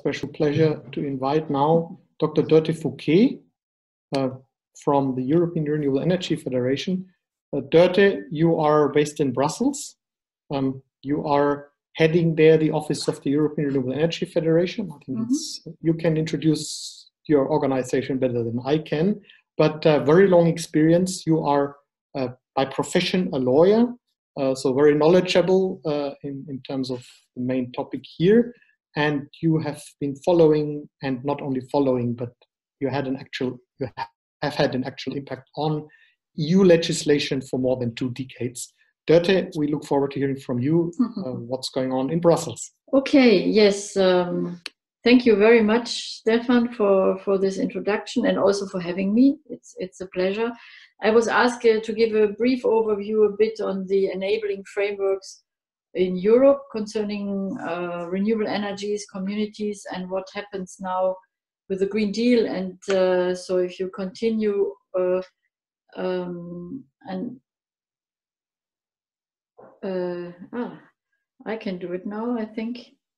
special pleasure to invite now Dr. Dörte Fouquet from the European Renewable Energy Federation. Dörte, you are based in Brussels. You are heading there the office of the European Renewable Energy Federation. I think you can introduce your organization better than I can, but very long experience. You are by profession a lawyer, so very knowledgeable in terms of the main topic here. And you have been following, and not only following, but you have had an actual impact on EU legislation for more than 2 decades. Dörte, we look forward to hearing from you what's going on in Brussels. Okay, yes. Thank you very much, Stefan, for this introduction and also for having me. It's a pleasure. I was asked to give a brief overview a bit on the enabling frameworks in Europe concerning renewable energies, communities, and what happens now with the Green Deal. And so if you continue I can do it now, I think.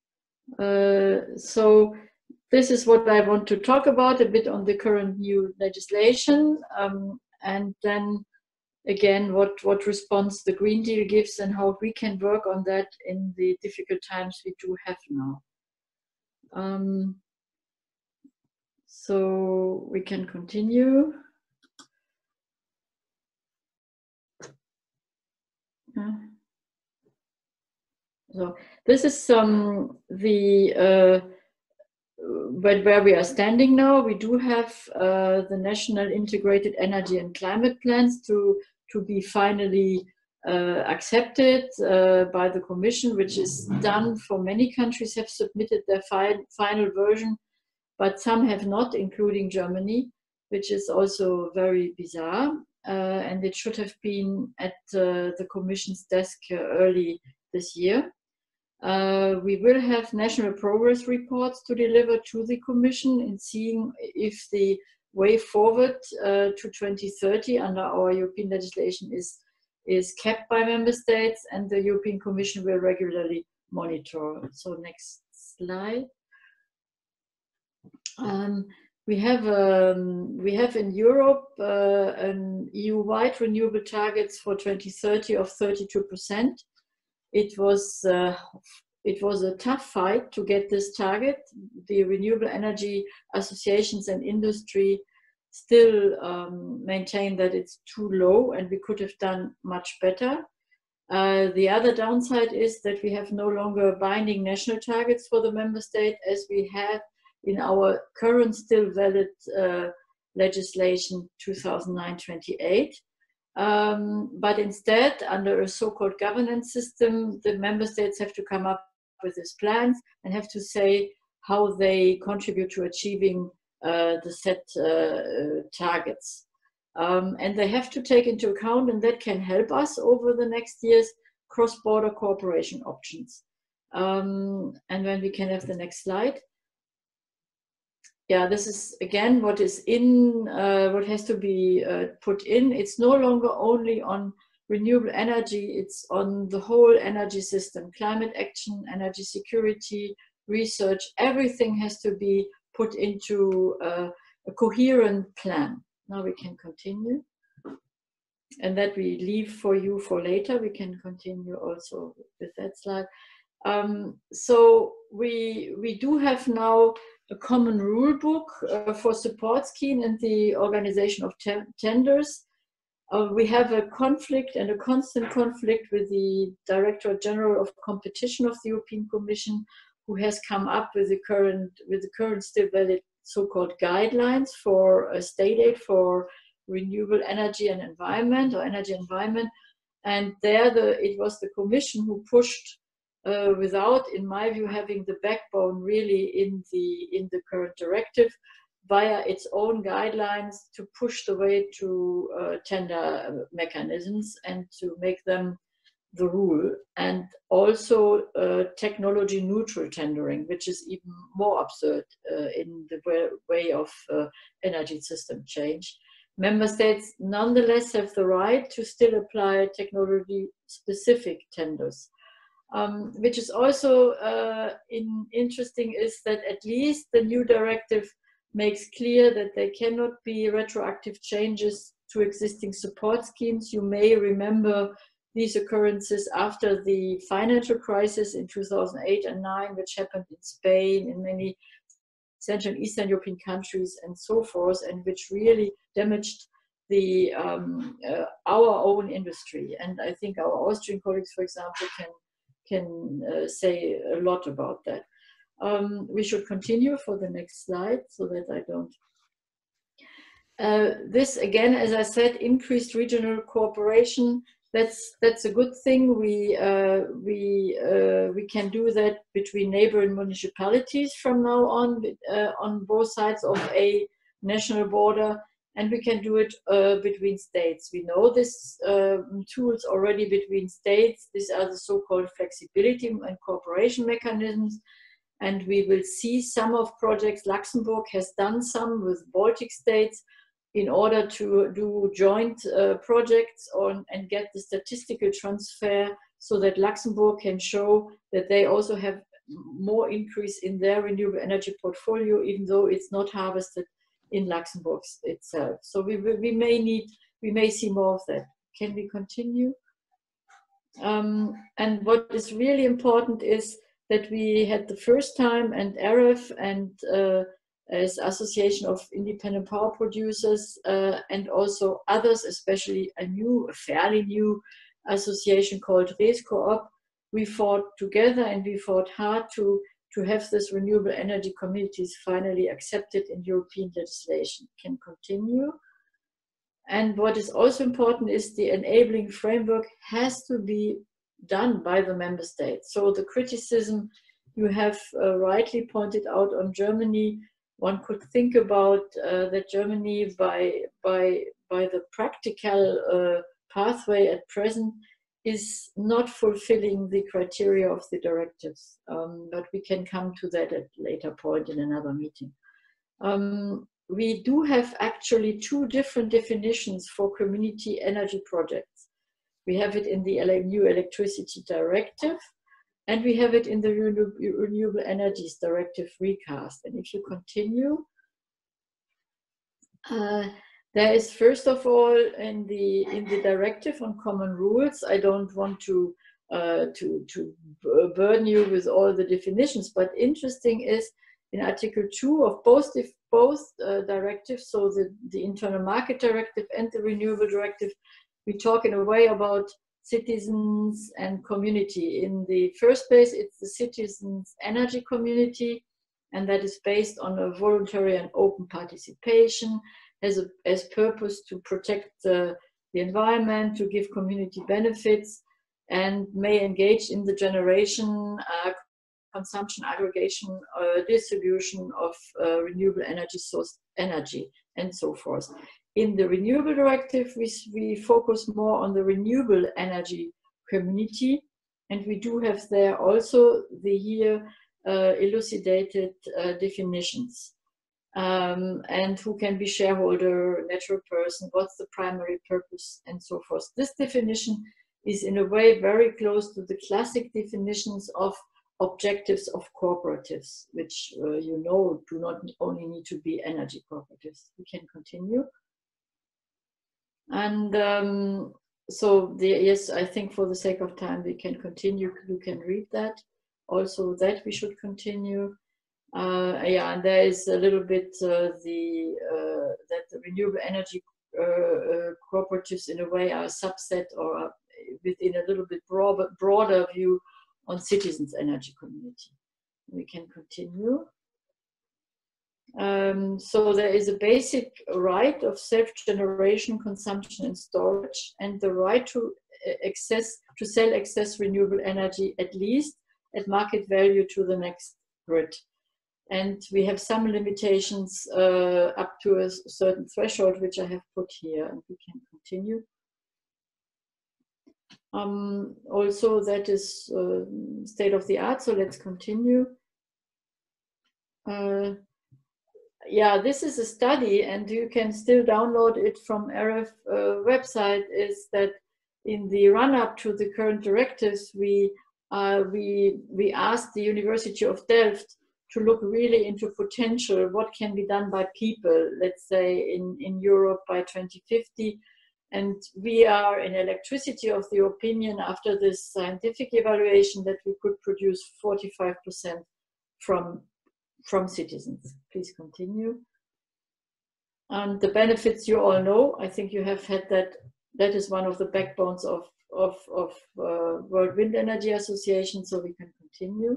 So this is what I want to talk about, a bit on the current new legislation, and then again what response the Green Deal gives and how we can work on that in the difficult times we do have now. So we can continue. So this is where we are standing now. We do have the National Integrated Energy and Climate Plans to be finally accepted by the Commission, which is done. For many countries have submitted their final version, but some have not, including Germany, which is also very bizarre. And it should have been at the Commission's desk early this year. We will have national progress reports to deliver to the Commission in seeing if the way forward to 2030 under our European legislation is kept by member states, and the European Commission will regularly monitor. So next slide. We have in Europe an EU-wide renewable targets for 2030 of 32%. It was a tough fight to get this target. The renewable energy associations and industry still maintain that it's too low and we could have done much better. The other downside is that we have no longer binding national targets for the member state as we had in our current still valid legislation 2009-28. But instead, under a so-called governance system, the member states have to come up with these plans and have to say how they contribute to achieving the set targets. And they have to take into account, and that can help us over the next years, cross-border cooperation options. And when we can have the next slide. Yeah, this is again what is in, what has to be put in. It's no longer only on renewable energy, it's on the whole energy system, climate action, energy security, research, everything has to be put into a coherent plan. Now we can continue. And that we leave for you for later. We can continue also with that slide. So we do have now a common rule book for support scheme and the organization of tenders. We have a conflict and a constant conflict with the Director General of Competition of the European Commission, who has come up with the current still valid so-called guidelines for state aid for renewable energy and environment, or energy environment. And there it was the Commission who pushed without, in my view, having the backbone really in the current directive via its own guidelines to push the way to tender mechanisms and to make them the rule, and also technology neutral tendering, which is even more absurd in the way of energy system change. Member states nonetheless have the right to still apply technology specific tenders. Which is also interesting is that at least the new directive makes clear that there cannot be retroactive changes to existing support schemes. You may remember these occurrences after the financial crisis in 2008 and 9, which happened in Spain, in many Central and Eastern European countries and so forth, and which really damaged the our own industry. And I think our Austrian colleagues, for example, can say a lot about that. We should continue for the next slide so that I don't. This again, as I said, increased regional cooperation. That's a good thing. We can do that between neighboring municipalities from now on both sides of a national border, and we can do it between states. We know this tools already between states. These are the so-called flexibility and cooperation mechanisms, and we will see some of projects. Luxembourg has done some with Baltic states in order to do joint projects and get the statistical transfer so that Luxembourg can show that they also have more increase in their renewable energy portfolio, even though it's not harvested in Luxembourg itself. So we may see more of that. Can we continue? And what is really important is that we had the first time, and AREF and as Association of Independent Power Producers and also others, especially a fairly new association called ResCoop, we fought together and we fought hard to have this renewable energy communities finally accepted in European legislation. Can continue. And what is also important is the enabling framework has to be done by the member states. So the criticism you have rightly pointed out on Germany, one could think about that Germany, by the practical pathway at present, is not fulfilling the criteria of the directives. But we can come to that at a later point in another meeting. We do have actually two different definitions for community energy projects. We have it in the new Electricity Directive, and we have it in the Renewable Energies Directive recast. And if you continue, there is first of all in the directive on common rules. I don't want to burden you with all the definitions, but interesting is in Article 2 of both directives, so the Internal Market Directive and the Renewable Directive, we talk in a way about citizens and community. In the first place, it's the citizens' energy community, and that is based on a voluntary and open participation, as purpose to protect the environment, to give community benefits, and may engage in the generation, consumption, aggregation, distribution of renewable energy source energy, and so forth. In the Renewable Directive, we focus more on the renewable energy community, and we do have there also the here elucidated definitions. And who can be shareholder, natural person, what's the primary purpose, and so forth. This definition is in a way very close to the classic definitions of objectives of cooperatives, which you know do not only need to be energy cooperatives. We can continue. And so yes, I think for the sake of time we can continue. You can read that. Also that we should continue. Yeah, and there is a little bit that the renewable energy cooperatives in a way are a subset or are within a little bit broader view on citizens' energy community. We can continue. So there is a basic right of self-generation, consumption, and storage, and the right to sell excess renewable energy at least at market value to the next grid. And we have some limitations up to a certain threshold, which I have put here, and we can continue. Also, that is state of the art, so let's continue. Yeah, this is a study, and you can still download it from AREF website, is that in the run-up to the current directives, we we asked the University of Delft to look really into potential, what can be done by people, let's say in Europe by 2050. And we are in electricity of the opinion, after this scientific evaluation, that we could produce 45% from citizens. Please continue. And the benefits you all know. I think you have had that. That is one of the backbones of World Wind Energy Association, so we can continue.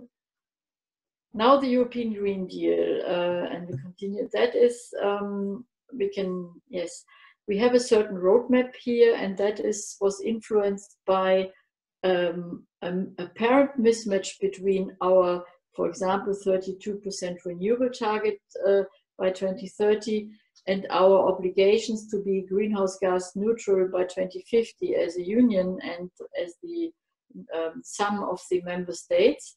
Now the European Green Deal, and we continue. That is, we can, yes. We have a certain roadmap here, and that was influenced by a apparent mismatch between our, for example, 32% renewable target by 2030 and our obligations to be greenhouse gas neutral by 2050 as a union and as the sum of the member states.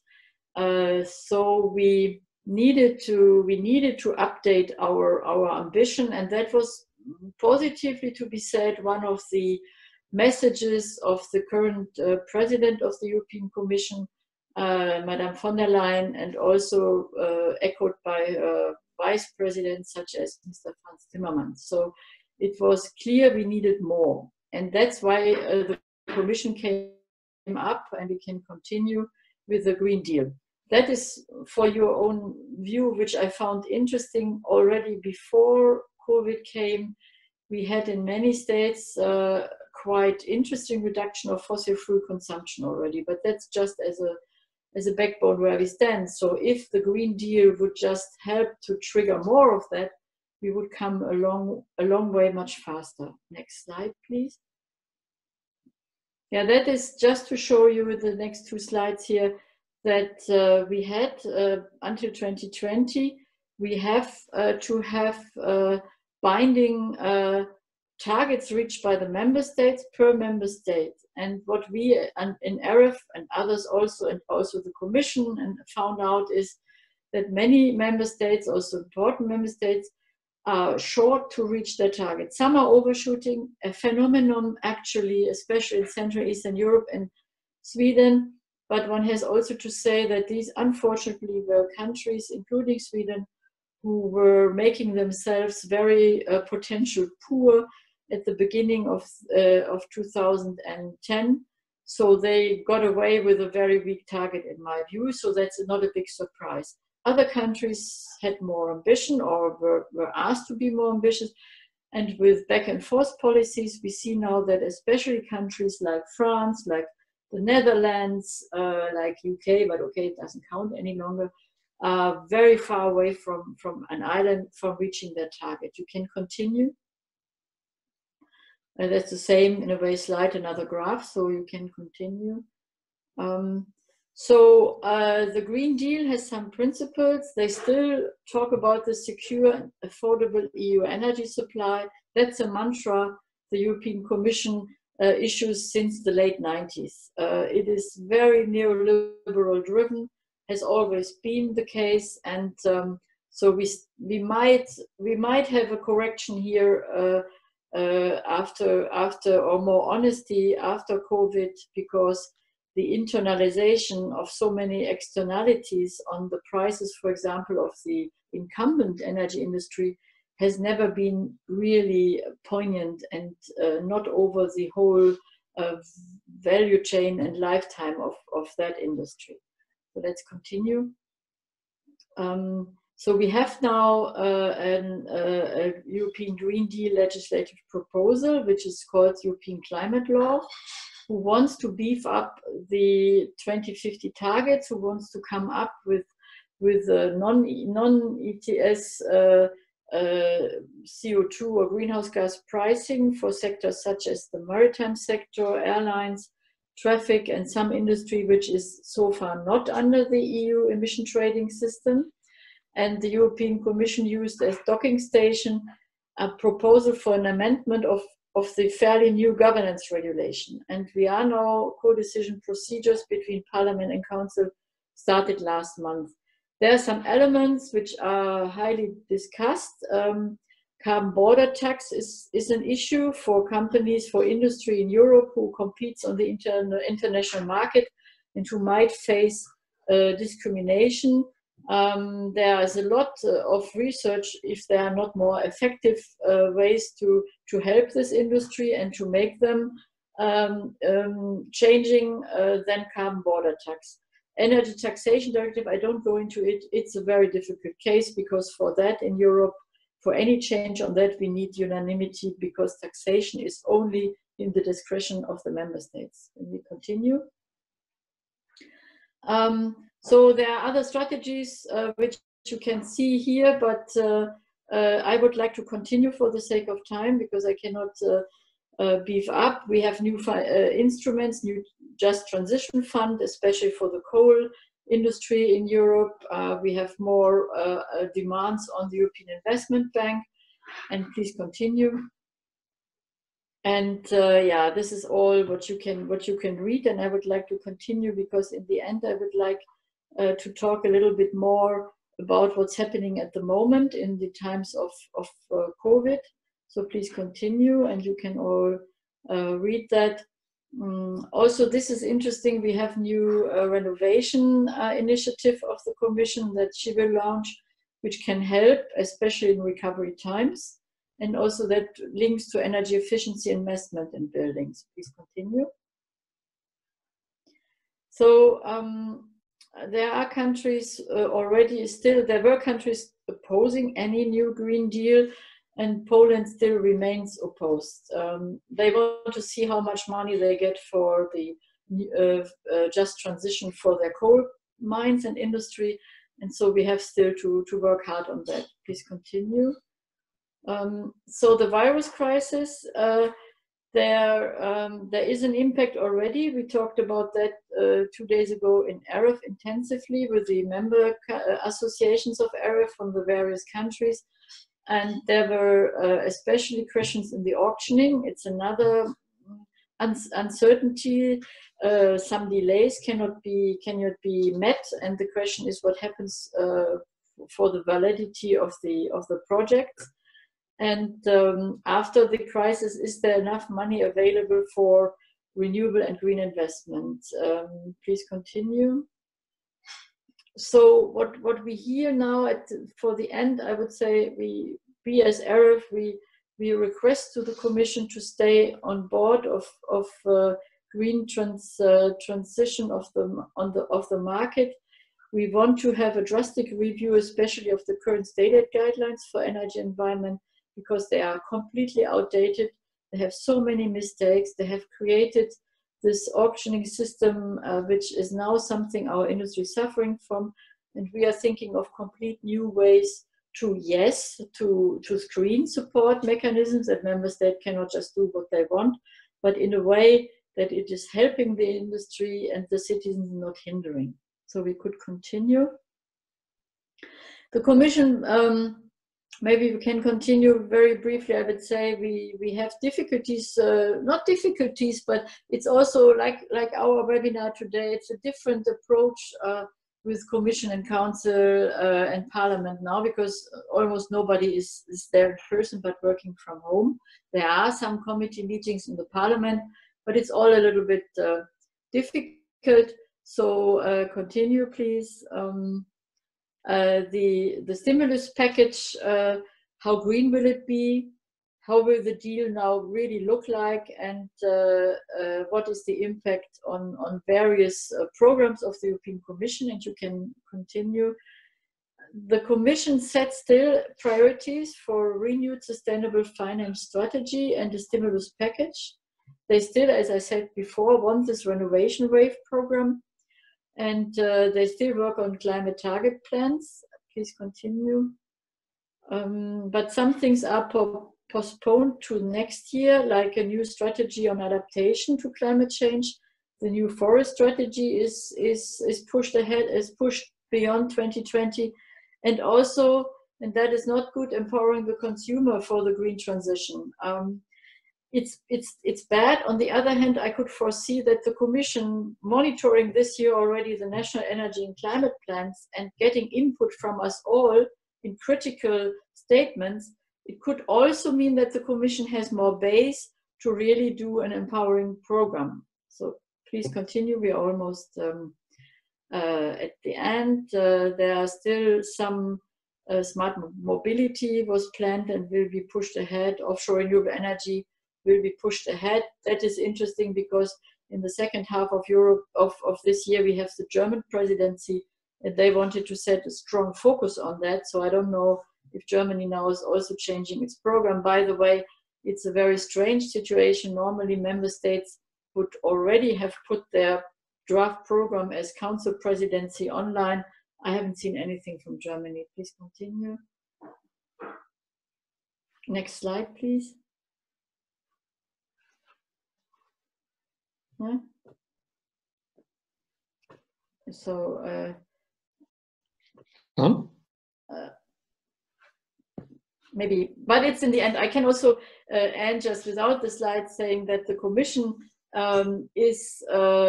So we needed to update our ambition, and that was positively to be said one of the messages of the current president of the European Commission, Madame von der Leyen, and also echoed by vice presidents such as Mr. Frans Timmermans. So it was clear we needed more, and that's why the Commission came up, and we can continue with the Green Deal. That is for your own view, which I found interesting. Already before COVID came, we had in many states quite interesting reduction of fossil fuel consumption already, but that's just as a backbone where we stand. So if the Green Deal would just help to trigger more of that, we would come a long way much faster. Next slide, please. Yeah, that is just to show you with the next two slides here that we had until 2020, we have to have binding targets reached by the member states per member state. And what we in ERIF and others also, and also the Commission, and found out is that many member states, also important member states, are short to reach their target. Some are overshooting, a phenomenon actually, especially in Central Eastern Europe and Sweden. But one has also to say that these unfortunately were countries, including Sweden, who were making themselves very potential poor at the beginning of 2010. So they got away with a very weak target in my view. So that's not a big surprise. Other countries had more ambition or were asked to be more ambitious. And with back and forth policies, we see now that especially countries like France, like the Netherlands, like UK, but okay, it doesn't count any longer, are very far away from an island from reaching their target. You can continue. That's the same in a way slide, another graph, so you can continue. So the Green Deal has some principles. They still talk about the secure and affordable EU energy supply. That's a mantra the European Commission issues since the late 90s. It is very neoliberal driven, has always been the case, and so we might have a correction here after or more honesty after COVID, because the internalization of so many externalities on the prices, for example, of the incumbent energy industry has never been really poignant, and not over the whole value chain and lifetime of that industry. So let's continue. So we have now a European Green Deal legislative proposal, which is called European Climate Law, who wants to beef up the 2050 targets, who wants to come up with non-ETS CO2 or greenhouse gas pricing for sectors such as the maritime sector, airlines, traffic, and some industry which is so far not under the EU emission trading system. And the European Commission used as docking station a proposal for an amendment of the fairly new governance regulation. And we are now co-decision procedures between Parliament and Council started last month. There are some elements which are highly discussed. Carbon border tax is an issue for companies, for industry in Europe who competes on the international market and who might face discrimination. There is a lot of research if there are not more effective ways to help this industry and to make them changing than carbon border tax. Energy taxation directive, I don't go into it. It's a very difficult case because for that in Europe, for any change on that, we need unanimity because taxation is only in the discretion of the member states. And we continue. So there are other strategies which you can see here, but I would like to continue for the sake of time because I cannot beef up. We have new instruments, new Just Transition Fund, especially for the coal industry in Europe. We have more demands on the European Investment Bank, and please continue. And yeah, this is all what you can read, and I would like to continue because in the end I would like to talk a little bit more about what's happening at the moment in the times of COVID. So please continue, and you can all read that. Also, this is interesting. We have new renovation initiative of the Commission that she will launch, which can help, especially in recovery times. And also that links to energy efficiency investment in buildings. Please continue. So there are countries already still, there were countries opposing any new Green Deal, and Poland still remains opposed. They want to see how much money they get for the just transition for their coal mines and industry. And so we have still to work hard on that. Please continue. So the virus crisis, there is an impact already. We talked about that 2 days ago in AREF intensively with the member associations of AREF from the various countries. And there were especially questions in the auctioning. It's another uncertainty. Some delays cannot be met, and the question is what happens for the validity of the project. And after the crisis, is there enough money available for renewable and green investment? Please continue. So what we hear now for the end, I would say we as AREF, we request to the Commission to stay on board of green transition of the market. We want to have a drastic review, especially of the current state aid guidelines for energy environment, because they are completely outdated. They have so many mistakes. They have created this auctioning system, which is now something our industry is suffering from. And we are thinking of complete new ways to screen support mechanisms that member states cannot just do what they want, but in a way that it is helping the industry and the citizens, not hindering. So we could continue. The Commission, maybe we can continue very briefly. I would say we have difficulties, not difficulties, but it's also like our webinar today. It's a different approach with Commission and Council and Parliament now, because almost nobody is there in person but working from home. There are some committee meetings in the Parliament, but it's all a little bit difficult. So continue, please. The stimulus package, how green will it be? How will the deal now really look like? And what is the impact on various programs of the European Commission? And you can continue. The Commission set still priorities for renewed sustainable finance strategy and the stimulus package. They still, as I said before, want this renovation wave program. And they still work on climate target plans. Please continue. But some things are postponed to next year, like a new strategy on adaptation to climate change. The new forest strategy is pushed ahead, is pushed beyond 2020. And also, and that is not good, empowering the consumer for the green transition. It's bad. On the other hand, I could foresee that the Commission monitoring this year already the national energy and climate plans and getting input from us all in critical statements, it could also mean that the Commission has more base to really do an empowering program. So please continue. We're almost at the end. There are still some smart mobility was planned and will be pushed ahead. Offshore renewable energy will be pushed ahead. That is interesting because in the second half of Europe of this year, we have the German presidency, and they wanted to set a strong focus on that. So I don't know if Germany now is also changing its program. By the way, it's a very strange situation. Normally, member states would already have put their draft program as council presidency online. I haven't seen anything from Germany. Please continue. Next slide, please. Yeah. So, maybe, but it's in the end. I can also end just without the slide saying that the Commission is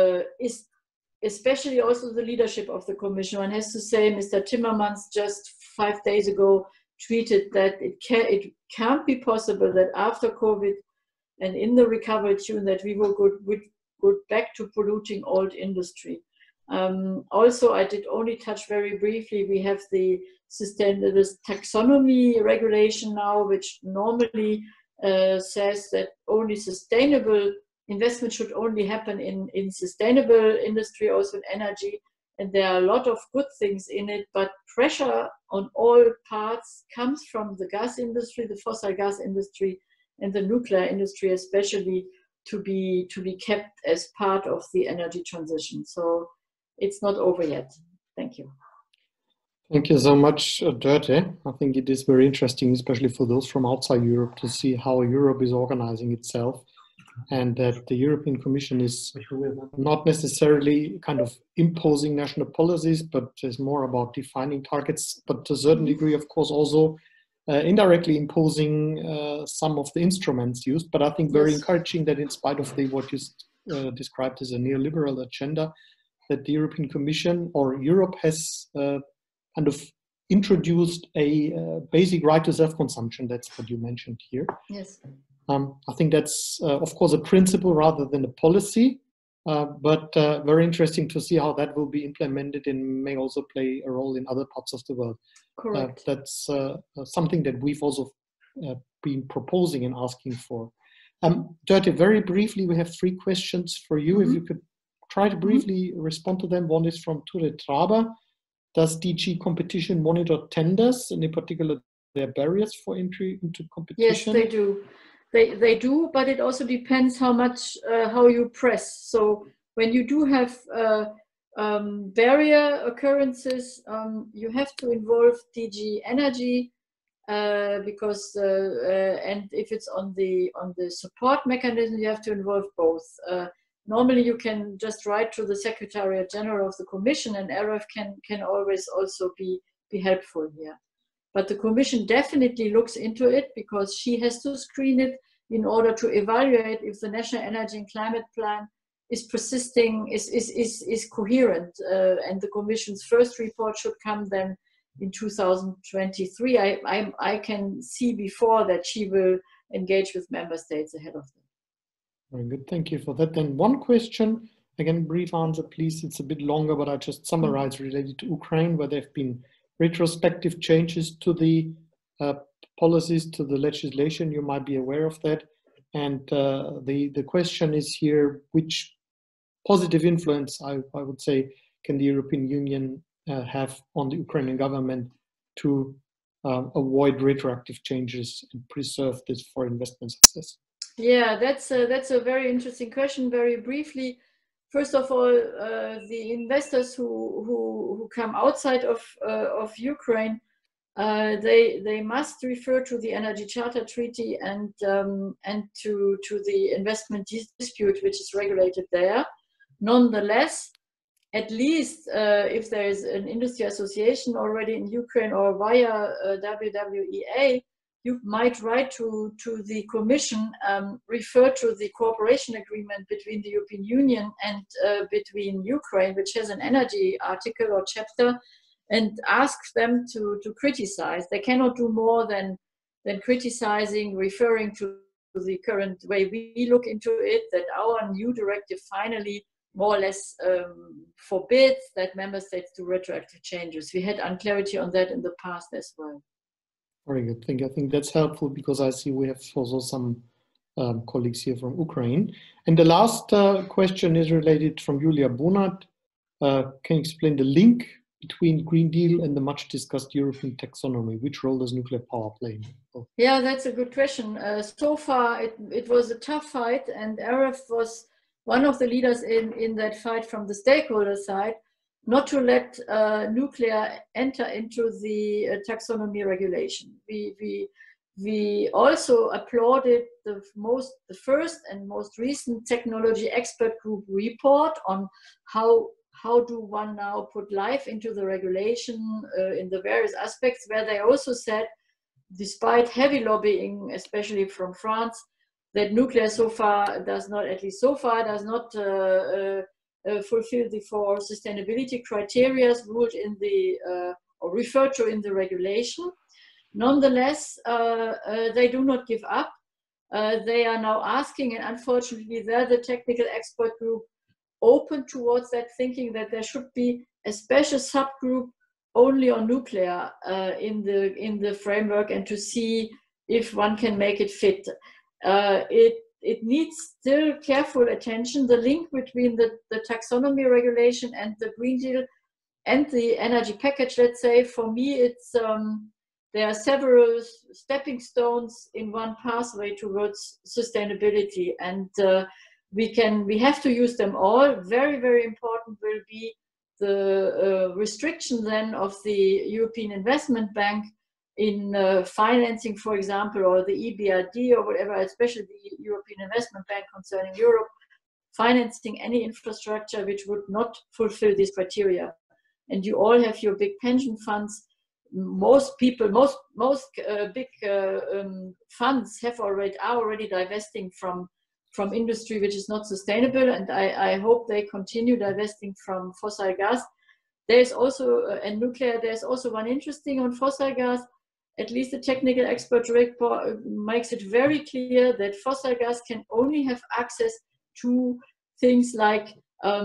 especially also the leadership of the Commission. One has to say, Mr. Timmermans just 5 days ago tweeted that it can't be possible that after COVID and in the recovery tune that we will go back to polluting old industry. Also, I did only touch very briefly, we have the sustainable taxonomy regulation now, which normally says that only sustainable investment should only happen in sustainable industry, also in energy. And there are a lot of good things in it, but pressure on all parts comes from the gas industry, the fossil gas industry, and the nuclear industry, especially to be kept as part of the energy transition. So it's not over yet. Thank you. Thank you so much, Dörte. I think it is very interesting, especially for those from outside Europe, to see how Europe is organizing itself, and that the European Commission is not necessarily kind of imposing national policies, but is more about defining targets, but to a certain degree, of course, also indirectly imposing some of the instruments used. But I think very encouraging that in spite of what you described as a neoliberal agenda, that the European Commission or Europe has kind of introduced a basic right to self-consumption. That's what you mentioned here. Yes. I think that's, of course, a principle rather than a policy, but very interesting to see how that will be implemented and may also play a role in other parts of the world. Correct. That's something that we've also been proposing and asking for. Dörte, very briefly, we have 3 questions for you. If you could try to briefly respond to them. One is from Ture Traber. Does DG Competition monitor tenders, and in particular their barriers for entry into competition? Yes, they do. They do, but it also depends how much, how you press. So when you do have barrier occurrences, you have to involve DG Energy because, and if it's on the support mechanism, you have to involve both. Normally, you can just write to the Secretariat General of the Commission, and EREF can always also be helpful here. But the Commission definitely looks into it because she has to screen it in order to evaluate if the National Energy and Climate Plan is persisting, is coherent. And the Commission's first report should come then in 2023. I can see before that she will engage with member states ahead of that. Very good, thank you for that. Then one question, again, brief answer, please. It's a bit longer, but I just summarize related to Ukraine, where there have been retrospective changes to the policies, to the legislation. You might be aware of that. And the question is here, which positive influence, I would say, can the European Union have on the Ukrainian government to avoid retroactive changes and preserve this for investment success? Yeah, that's a very interesting question. Very briefly, first of all, the investors who come outside of Ukraine, they must refer to the Energy Charter Treaty and to the investment dispute, which is regulated there. Nonetheless, at least if there is an industry association already in Ukraine or via WWEA, you might write to the Commission, refer to the cooperation agreement between the European Union and between Ukraine, which has an energy article or chapter, and ask them to criticize. They cannot do more than criticizing, referring to the current way we look into it, that our new directive finally more or less forbids that member states do retroactive changes. We had unclarity on that in the past as well. Very good. I think that's helpful because I see we have also some colleagues here from Ukraine. And the last question is related from Julia Bonat. Can you explain the link between Green Deal and the much discussed European taxonomy? Which role does nuclear power play? Yeah, that's a good question. So far, it was a tough fight, and RF was one of the leaders in that fight from the stakeholder side, not to let nuclear enter into the taxonomy regulation. We also applauded the first and most recent technology expert group report on how do one now put life into the regulation in the various aspects, where they also said, despite heavy lobbying, especially from France, that nuclear so far does not fulfill the 4 sustainability criteria ruled in the or referred to in the regulation. Nonetheless, they do not give up. They are now asking, and unfortunately, the technical expert group open towards that, thinking that there should be a special subgroup only on nuclear in the framework, and to see if one can make it fit. It needs still careful attention. The link between the taxonomy regulation and the Green Deal and the energy package, let's say, for me, it's there are several stepping stones in one pathway towards sustainability, and we have to use them all. Very, very important will be the restriction then of the European Investment Bank in financing, for example, or the EBRD or whatever, especially the European Investment Bank concerning Europe, financing any infrastructure which would not fulfill these criteria. And you all have your big pension funds. Most big funds are already divesting from industry which is not sustainable, and I hope they continue divesting from fossil gas. There's also and nuclear. There's also one interesting on fossil gas. At least the technical expert report makes it very clear that fossil gas can only have access to things like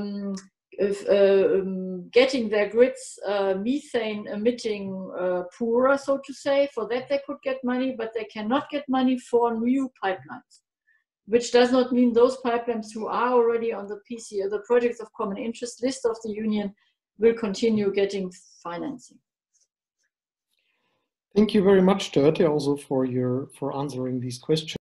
getting their grids methane emitting poorer, so to say. For that they could get money, but they cannot get money for new pipelines, which does not mean those pipelines who are already on the PC, the Projects of Common Interest list of the Union, will continue getting financing. Thank you very much, Dörte, also for answering these questions.